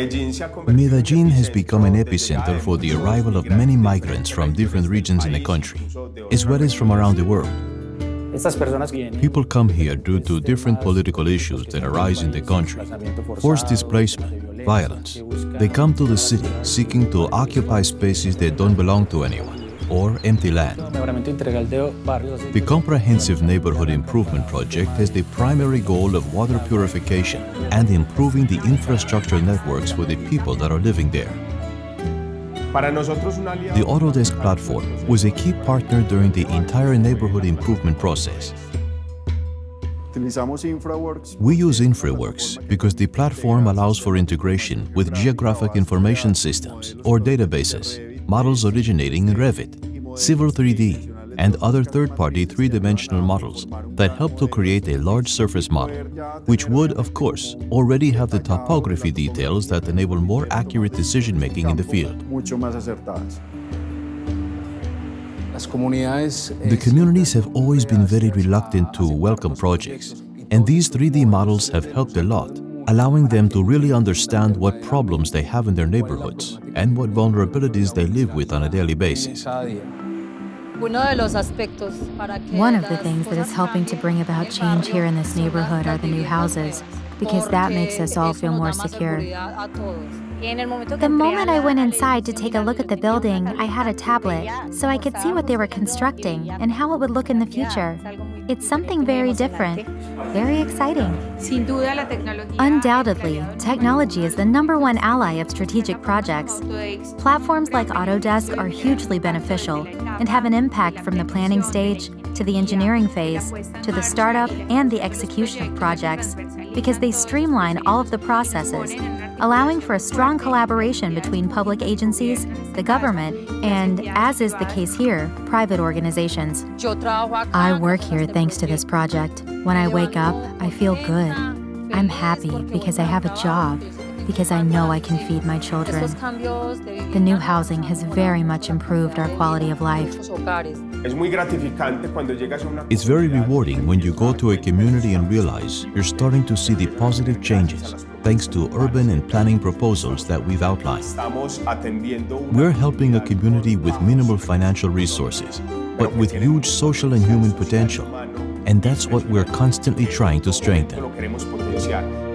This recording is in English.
Medellín has become an epicenter for the arrival of many migrants from different regions in the country, as well as from around the world. People come here due to different political issues that arise in the country: forced displacement, violence. They come to the city seeking to occupy spaces that don't belong to anyone, or empty land. The Comprehensive Neighborhood Improvement Project has the primary goal of water purification and improving the infrastructure networks for the people that are living there. The Autodesk platform was a key partner during the entire neighborhood improvement process. We use InfraWorks because the platform allows for integration with geographic information systems or databases, models originating in Revit, Civil 3D, and other third-party three-dimensional models that help to create a large surface model, which would, of course, already have the topography details that enable more accurate decision-making in the field. The communities have always been very reluctant to welcome projects, and these 3D models have helped a lot, allowing them to really understand what problems they have in their neighborhoods and what vulnerabilities they live with on a daily basis. One of the things that is helping to bring about change here in this neighborhood are the new houses, because that makes us all feel more secure. The moment I went inside to take a look at the building, I had a tablet, so I could see what they were constructing and how it would look in the future. It's something very different, very exciting. Undoubtedly, technology is the #1 ally of strategic projects. Platforms like Autodesk are hugely beneficial and have an impact from the planning stage to the engineering phase to the startup and the execution of projects, because they streamline all of the processes, allowing for a strong collaboration between public agencies, the government, and, as is the case here, private organizations. I work here thanks to this project. When I wake up, I feel good. I'm happy because I have a job, because I know I can feed my children. The new housing has very much improved our quality of life. It's very rewarding when you go to a community and realize you're starting to see the positive changes thanks to urban and planning proposals that we've outlined. We're helping a community with minimal financial resources, but with huge social and human potential, and that's what we're constantly trying to strengthen.